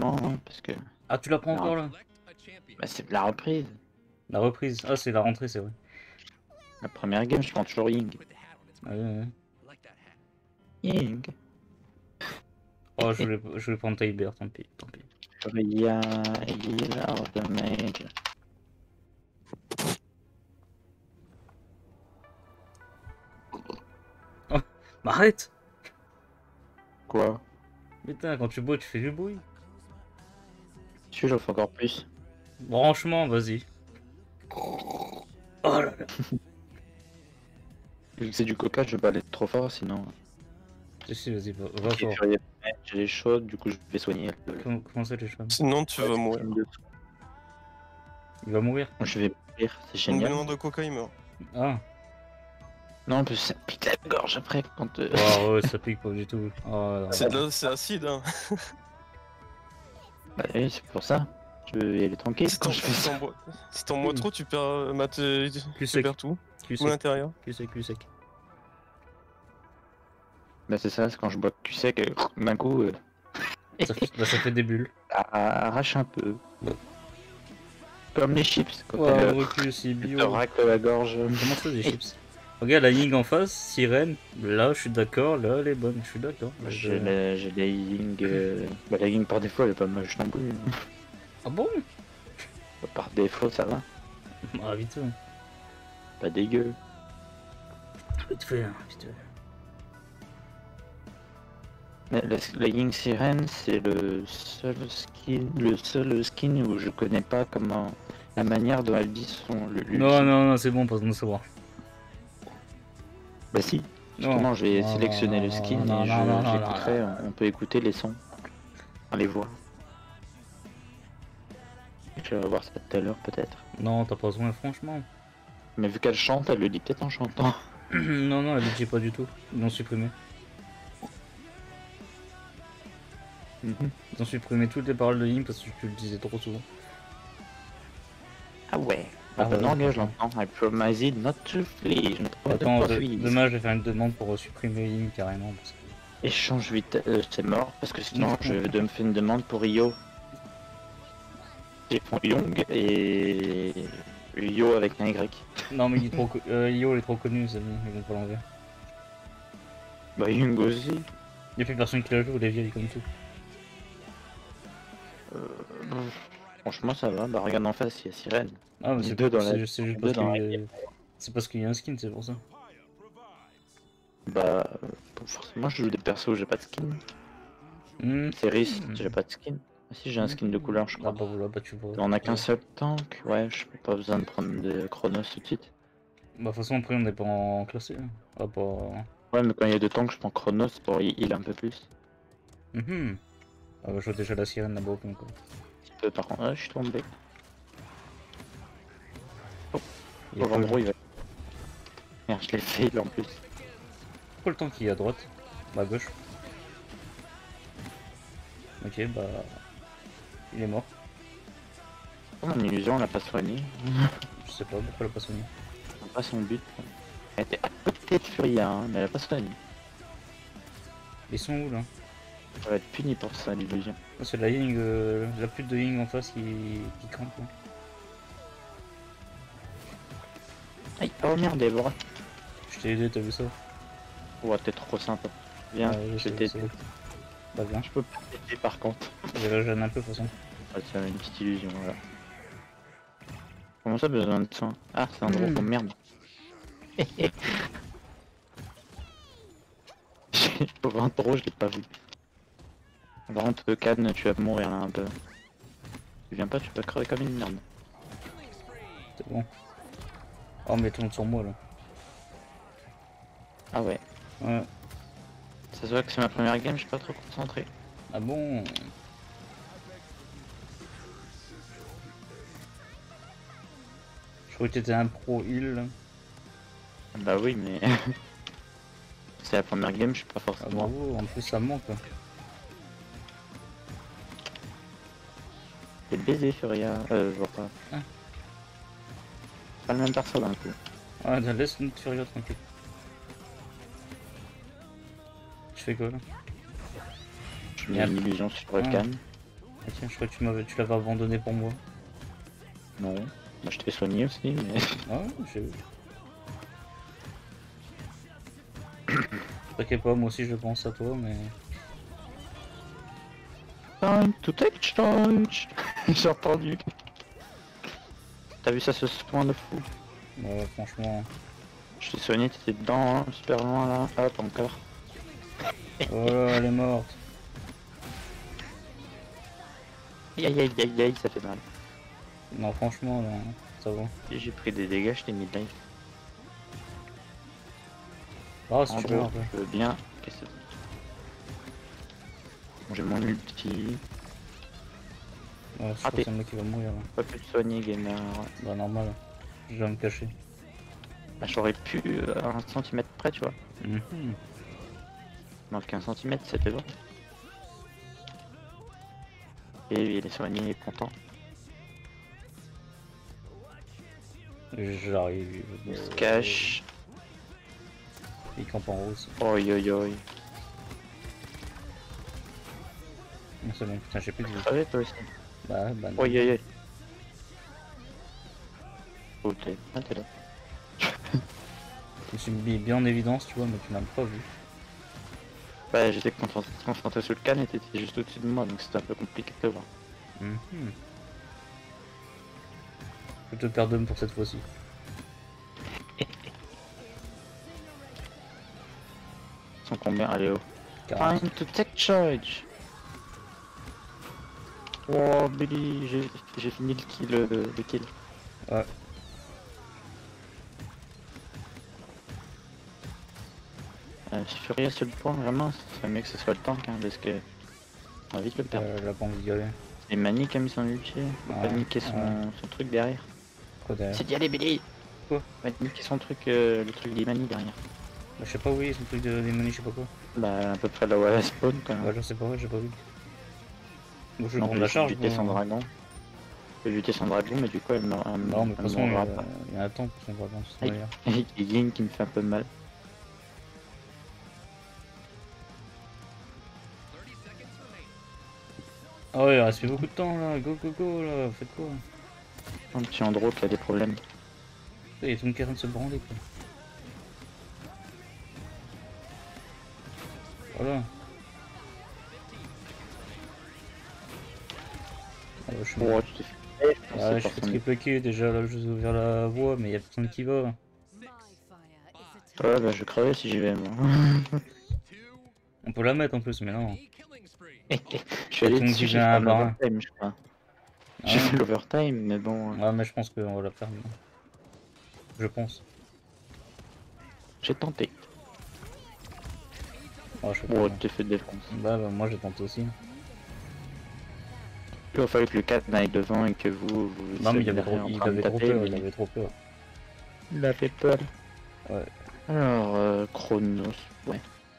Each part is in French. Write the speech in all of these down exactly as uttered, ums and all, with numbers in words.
forcément, hein, parce que... Ah, tu la prends encore là? Bah, c'est la reprise. La reprise. Ah, c'est la rentrée, c'est vrai. La première game, je prends toujours Ying. Ah, ouais, ouais. Ying. Oh, je voulais, je voulais prendre Tiber, tant pis, tant pis. Furia, Healer, Damage. Oh, bah arrête! Quoi? Putain, quand tu bois, tu fais du bruit. Tu j'en fais encore plus. Franchement, vas-y. Oh là là. Vu que c'est du coca, je vais pas aller trop fort, sinon... Si, si, vas-y, va, va Okay, fort. Furia, j'ai les chaudes, du coup je vais soigner. Comment, comment ça, les cheveux? Sinon, tu vas mourir. Il va mourir. Je vais mourir, c'est Une génial. baignoire de coca, il meurt. Ah. Non, en plus ça pique la gorge après quand... Euh... Oh, ouais, ça pique pas du tout. Oh, C'est de la- c'est acide, hein. Bah oui, c'est pour ça. Je veux y aller tranquille Si quand t'en je fais si ça. t'en bois, si t'en bois trop, tu perds, euh, bah, tu tu sec. perds tout. Cul Tout sec. l'intérieur. Cul sec, cul sec. Bah c'est ça, c'est quand je bois cul sec, euh, d'un coup, euh, Ça fait, bah, ça fait des bulles. ça arrache un peu. Ouais. Comme les chips, quand Ouais, elle recul, c'est te bio. racle la gorge. Comment ça, des chips? Regarde la Ying en face, Sirène. Là, je suis d'accord, là, elle est bonne. Je suis d'accord. J'ai la, j'ai la Ying... Euh... Bah la Ying par défaut, elle est pas moche non plus. Ah bon? Par défaut, ça va. Ah, vite fait. Pas dégueu. Vite fait, hein, vite fait. Mais la, la Ying Sirène, c'est le seul skin, le seul skin où je connais pas comment la manière dont elle dit son le. le Non, non, non, c'est bon, pas besoin de savoir. Bah si. Non. Justement, je vais Non, sélectionner non, le skin non, non, et non, non, je non, j'écouterai. non. On peut écouter les sons, on les voit. Je vais voir ça tout à l'heure peut-être. Non, t'as pas besoin, franchement. Mais vu qu'elle chante, elle le dit peut-être en chantant. Non, non, elle le dit pas du tout. Ils l'ont supprimé. Mhm. Ils ont supprimé toutes les paroles de Ying parce que tu le disais trop souvent. Ah ouais. Ah Ah bah ouais. non, gars, je l'entends. I promise it not to flee. Je ne promets Attends, pas de- fuir. demain je vais faire une demande pour supprimer Ying carrément. Parce que... Échange vite, euh, c'est mort parce que sinon je vais me faire une demande pour Rio. J'ai pris Young et Yo avec un Y. Non, mais il est trop co- euh, Io il est trop connu, ça, ils vont pas l'enlever. Bah Young aussi. Il y a plus personne qui la joue, les vieilles comme tout. Euh, franchement ça va, bah regarde en face, il y a Sirène. Ah, mais Les c'est deux dans c'est la- juste, c'est juste les parce deux dans qu'il la y a... c'est parce qu'il y a un skin, c'est pour ça. Bah euh, forcément je joue des persos où j'ai pas de skin. Hmm. C'est Riss, j'ai pas de skin. Ah si j'ai un skin de couleur je Ah crois. bah voilà, bah tu vois. On a qu'un seul tank, ouais, je n'ai pas besoin de prendre des chronos tout de suite. Bah de toute façon après on n'est pas en classé. Hein. Ah bah... Ouais mais quand il y a deux tanks je prends chronos pour heal un peu plus. Mhm. Ah bah je vois déjà la sirène là-bas donc. Euh, par contre, ouais, je suis tombé. Oh, Il y a oh pas en le... gros il va... Merde je l'ai fail en plus. Pourquoi le temps qui est à droite? Bah à gauche. Ok bah... Il est mort. Oh, mon illusion on l'a pas soigné. Je sais pas pourquoi elle a pas soigné. C'est pas son but. Elle était à côté de Furia hein, mais elle a pas soigné. Ils sont où là? Elle va être punie pour ça l'illusion. Ah, c'est la Ying, euh, la pute de Ying en face qui, qui crampe. Hein. Aïe, oh merde Déborah. Je t'ai aidé, t'as vu ça? Ouais t'es trop sympa. Viens, Ah, je je sais, t'ai je sais. Bah viens, Je peux pas t'aider par contre. je la gêne un peu de toute façon. Ah, c'est une petite illusion voilà. Comment ça besoin de soin? Ah c'est un drôle, Hmm. oh merde. Pauvre intro, je l'ai pas vu. Par contre, Cannes, tu vas mourir là un peu. Tu viens pas, tu vas crever comme une merde. C'est bon. Oh mais tourne sur moi là. Ah ouais. Ouais. Ça se voit que c'est ma première game, je suis pas trop concentré. Ah bon? Je croyais que t'étais un pro heal là. Bah oui, mais... c'est la première game, je suis pas Ah forcément... bravo, en plus ça me manque. Quoi. T'es baisé, Furia. Euh, je vois pas. Ah. Pas le même perso d'un coup. Ah laisse notre Furia tranquille. Je fais quoi là? Je mets Merde. une illusion sur Ah. Cannes. Ah, tiens, je crois que tu m'avais, tu l'avais abandonné pour moi. Non. Bah, je t'ai soigné aussi, mais. Ah ouais, j'ai vu. T'inquiète pas, moi aussi je pense à toi, mais. Time to take charge. J'ai entendu. T'as vu ça ce soin de fou? Ouais, franchement. Je t'ai soigné, t'étais dedans, hein, super loin là. Hop, encore. Oh là, elle est morte. Aïe aïe aïe aïe aïe, ça fait mal. Non, franchement, là, ça va. J'ai pris des dégâts, je t'ai mis de life. Ah, si En tu gros, meurs, ouais. je veux bien. Qu'est-ce que c'est? Bon, j'ai mon ulti. Ouais, je Ah, crois que t'es c'est moi qui va mourir là. pas pu te soigner, gamer. Bah, normal. Je vais me cacher. Bah, j'aurais pu euh, à un centimètre près, tu vois. Mhm. Donc un centimètre, c'était bon. Et il est soigné, il est content. J'arrive. Il se cache. Il campe en rose. Oi oi oi. Non, c'est bon, putain, j'ai plus de vie. Crevé toi aussi. Bah, bah, non. Oi oi oi. Oh, t'es ah, t'es là. Je me suis mis bien en évidence, tu vois, mais tu m'as pas vu. Bah, j'étais concentré, concentré sur le canne et t'étais juste au-dessus de moi, donc c'était un peu compliqué de te voir. Mhm. Je te pardonne pour cette fois-ci. Ils sont combien? Allez, oh. quarante. Time to take charge. Oh, Billy, j'ai j'ai fini le kill. Le, le kill. Ouais. Euh, Furia sur le point, vraiment, ce serait mieux que ce soit le tank, hein, parce que on va vite le perdre. Euh, la banque violet. C'est Manny qui a mis son ulti, faut Ouais, pas niquer son, ouais. son truc derrière. Quoi derrière? C'est d'y aller, Billy. Quoi? Va niquer son truc, euh, le truc d'Imani derrière. Bah, je sais pas où il est, son truc de démonie, je sais pas quoi. Bah, à peu près là où elle spawn, quand même. Ouais, je sais pas, ouais, j'ai pas vu. Bon, je vais Non, prendre la charge. lutter Bon. son dragon. Je vais lutter son dragon, mais du coup, elle meurt. Non, mais de toute façon, il y, mourra a... pas. il y a un temps pour son dragon, c'est Aïe. d'ailleurs. Et il y a Ying qui me fait un peu mal. Ah ouais, il reste plus beaucoup de temps là, go go go là, faites quoi? Un petit Andro qui a des problèmes. Il y a tout le monde qui est en train de se branler quoi. Voilà. Ah, bah, je suis Oh, mort. tu t'es fait. Ah, je fais triple kill déjà là, je vous ai ouvert la voie, mais il y a personne qui va. Ouais, bah je crevais si j'y vais, moi. On peut la mettre en plus, mais non. Je suis allé Tout le monde dessus, qui j'ai vient fait à un Barin. overtime, je crois. Ah J'ai ouais. fait l'overtime, mais bon. Ouais, mais je pense qu'on va la faire. Mais... Je pense. J'ai tenté. Oh, je sais pas. Oh, moi. tu t'es fait défoncer. Bah, bah, moi j'ai tenté aussi. Il va falloir que le quatre aille devant et que vous. vous Non, mais il soyez avait trop, derrière en il train de avait trop taper, peur, mais il avait trop peur. Il a fait peur. Ouais. Alors, euh, Chronos. Ouais.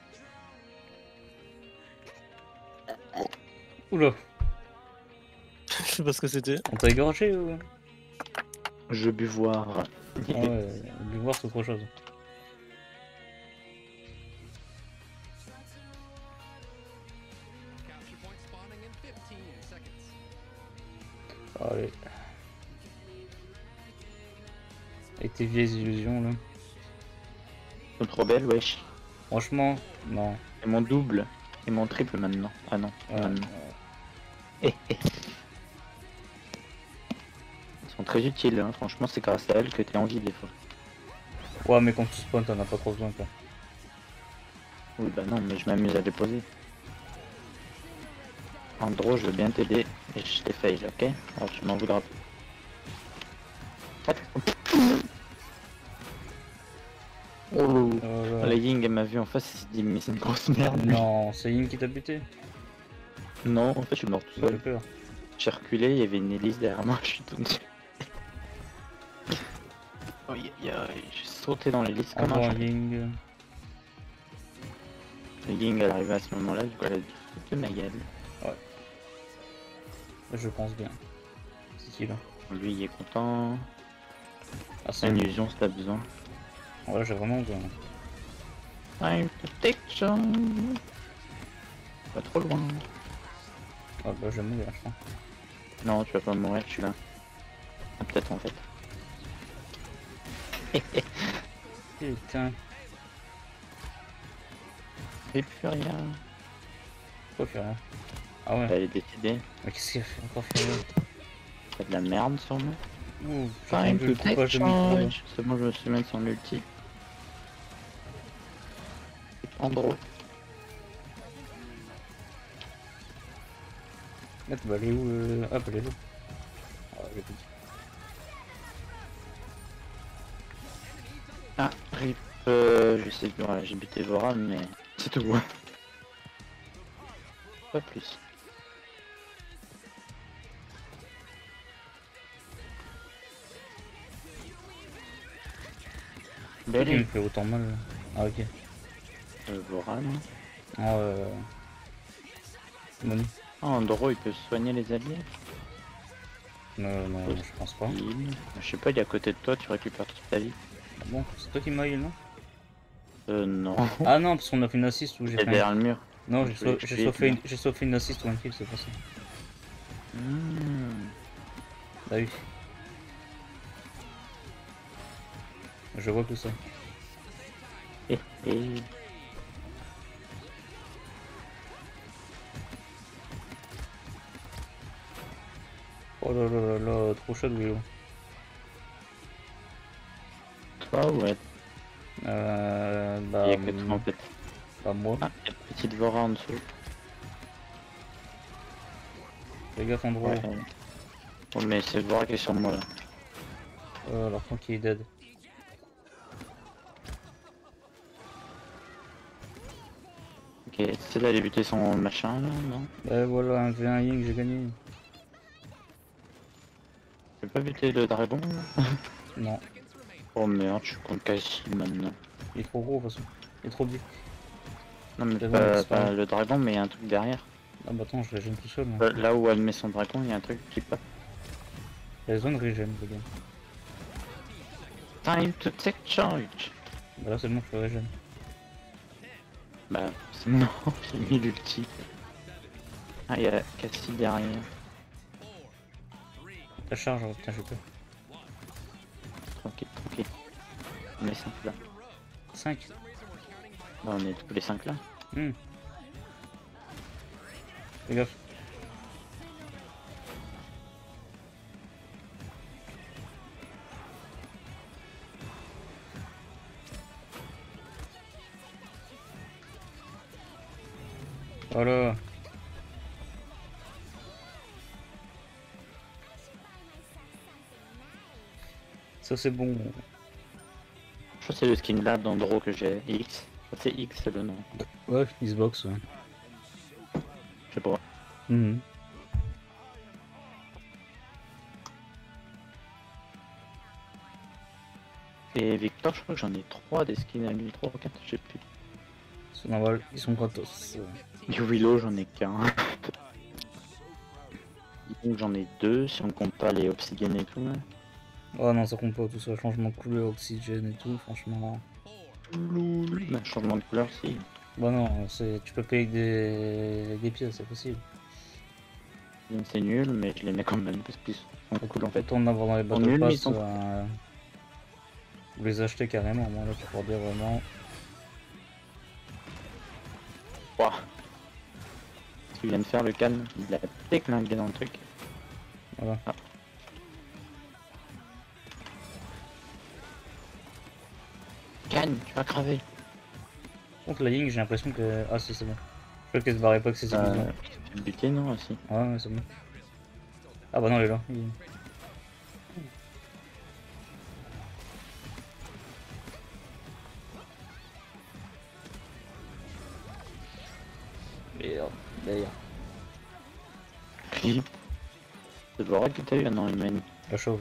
Oula, Je sais pas ce que c'était. on t'a égorgé ou? Je bu voir. Ah ouais, buvoir c'est autre chose. Allez. Avec tes vieilles illusions là. Ils sont trop belles, wesh. Franchement, non. Et mon double. Et mon triple maintenant. Ah non, Ouais, maintenant. ouais. Ils sont très utiles, hein. Franchement, c'est grâce à elles que t'es en vie des fois. Ouais, mais quand tu spawn, t'en as pas trop besoin quoi. Oui, bah non, mais je m'amuse à les poser. Andro, je veux bien t'aider. Et je t'ai fail, ok? Alors tu m'en voudras pas. Oh, Euh, la Ying, elle m'a vu en face, elle s'est dit, mais c'est une grosse merde. lui. Non, c'est Yin qui t'a buté. Non, en fait, je suis mort tout Ça fait seul. peur. J'ai reculé, il y avait une hélice derrière moi, je suis tombé. Oh, y a, y a- j'ai sauté dans l'hélice comme Encore un un chat. Ying. La Ying, elle arrivait à ce moment-là, du coup, elle a dit, de ma gueule. Je pense bien. C'est qui là? Lui, il est content. Ah, C'est c'est une une... illusion si t'as besoin. Ouais, j'ai vraiment besoin. Time to take some. Pas trop loin. Ah bah je vais mourir, je crois. Non, tu vas pas mourir, je suis là. Ah, peut-être en fait. Putain, Et plus rien. pourquoi faire rien? Ah ouais, Elle est décidée. mais qu'est-ce qu'il a fait encore faire? T'as de la merde sur moi. Ouh, j'ai Time entendu le to take coupage de micro là. charge. C'est bon, je me suis mis son ulti. Andro. Ah, bah elle est où le... Ah bah elle est là. Ah, j'ai plus dit. Ah, rip. Euh, je sais plus, voilà, j'ai buté Vora, mais c'est tout. Pas plus. Pourquoi il me Belle fait autant mal là? Ah ok. euh, Vora, non. Ah euh... Moni. Ah, Andro, il peut soigner les alliés. Non, non, Oh, je pense pas. il- Je sais pas, il est à côté de toi, tu récupères toute ta vie. Ah bon, c'est toi qui m'as heal, non? Euh, non. Ah non, parce qu'on a fait une assist où j'ai C'est fait un... derrière le mur. Non, Je j'ai voulais sau- j'ai tuer, sauvé, une... mais- j'ai sauvé une assist ou un kill, c'est pour ça. Hmm. Bah oui. Je vois tout ça. Eh, eh. Oh là là là là, trop chaud de Willow. Toi, ouais. Euh... Bah... Il y a que toi en fait. Bah moi. Ah, il y a une petite Vora en dessous. Fais gaffe Andro. Ouais. Bon, mais c'est Vora qui est sur moi là. Euh, alors quand il est dead. Ok, c'est là, il a buté son machin là, non? Bah voilà, un V un Ying, j'ai gagné. Je vais pas buter le dragon là? Non, Oh merde, je suis contre Cassie maintenant. il est trop gros de toute façon. Il est trop big. Non mais C'est bon, il pas, a disparu. pas le dragon, mais il y a un truc derrière. Ah bah attends, je régène tout seul. Moi. Là, là où elle met son dragon, il y a un truc qui pop. La zone régène, les gars. Time to take charge. Bah là c'est bon, je régène. Bah, c'est- non, j'ai mis l'ulti. Ah, il y a Cassie derrière. Ta charge, oh, putain, j'ai peur. Tranquille, tranquille. On est cinq là. cinq. Bah, on est tous les cinq là. Hmm. Fais gaffe. Voilà. Ça c'est bon. Je crois que c'est le skin là d'Andro que j'ai. X. Je crois que c'est X, c'est le nom. Ouais, Xbox, ouais. Je sais pas. Mhm. Et Victor, je crois que j'en ai trois des skins à lui, trois ou quatre, je sais plus. C'est normal, ils sont gratos. Et Willow, j'en ai qu'un. Donc j'en ai deux, si on compte pas les obsidiennes et tout. Là. Oh non, ça compte pas tout ça, changement de couleur, oxygène et tout, franchement. Bah, changement de couleur, si. Bah non, c'est tu peux payer avec des, avec des pièces, c'est possible. C'est nul, mais je les mets quand même parce qu'ils sont cool en fait. Autant en avoir dans les En battle nul, mais ils pass, sont- euh, vous les achetez carrément, moi là pour dire vraiment. Ouah. Ce qu'il vient de faire le calme, il a déclingué dans le truc. Voilà. Ah. Gagne, tu vas crever. Contre la Ying, j'ai l'impression que. Ah si, c'est bon. Je crois qu'elle se barrait pas accessible. Euh, tu peux buter, non aussi. Ouais, ouais, c'est bon. Ah bah non, elle est là. Il- Merde, d'ailleurs. Qui C'est Vora que t'as eu? Ah non, il m'a une. La chauve.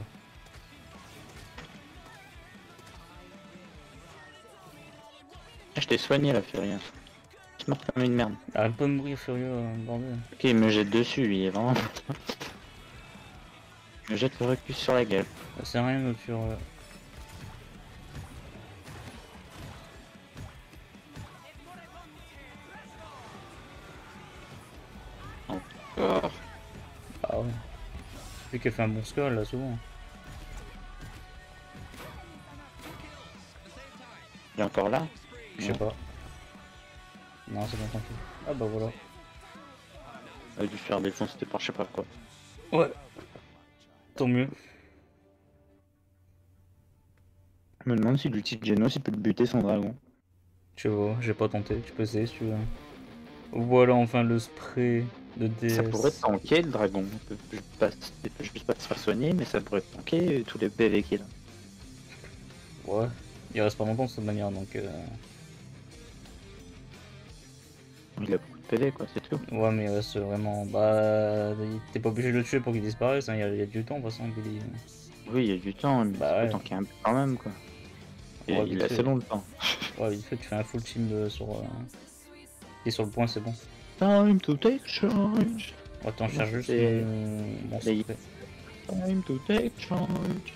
Ah, je t'ai soigné la Furia. Je meurs comme une merde. Arrête pas de mourir, Furieux, euh, bordel. Ok, il me jette dessus, lui, il est vraiment. Il me jette le recul sur la gueule. Ça sert à rien de sur. euh, Encore. Ah ouais. Vu qu'elle fait un bon score là, souvent. Il est encore là? Je sais pas. Non, c'est bon, tranquille. Ah bah voilà. Il a dû faire défoncer par je sais pas quoi. Ouais. Tant mieux. Je me demande si l'outil de Genos il peut le buter son dragon. Tu vois, j'ai pas tenté. Tu peux essayer si tu veux. Voilà enfin le spray de D S. Ça pourrait tanker le dragon. Il peut juste pas, il peut juste pas se faire soigner, mais ça pourrait tanker tous les P V qu'il a. Ouais. Il reste pas longtemps de cette manière donc. Euh... Il a beaucoup de P V quoi, c'est tout. Ouais, mais il reste vraiment. Bah. T'es pas obligé de le tuer pour qu'il disparaisse, hein. il, y a, il y a du temps de toute façon. Billy. Oui, il y a du temps, mais Bah ça ouais. peut tanker un peu quand même quoi. Et Ouais, il vite a fait. assez long le temps. Ouais, vite fait, tu fais un full team de, sur. Euh... Et sur le point, c'est bon. Time to take charge. Attends, je cherche juste c'est- mon. mon Les- spray. Time to take charge.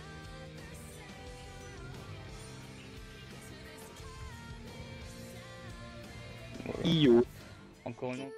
Voilà. Io. Encore une autre.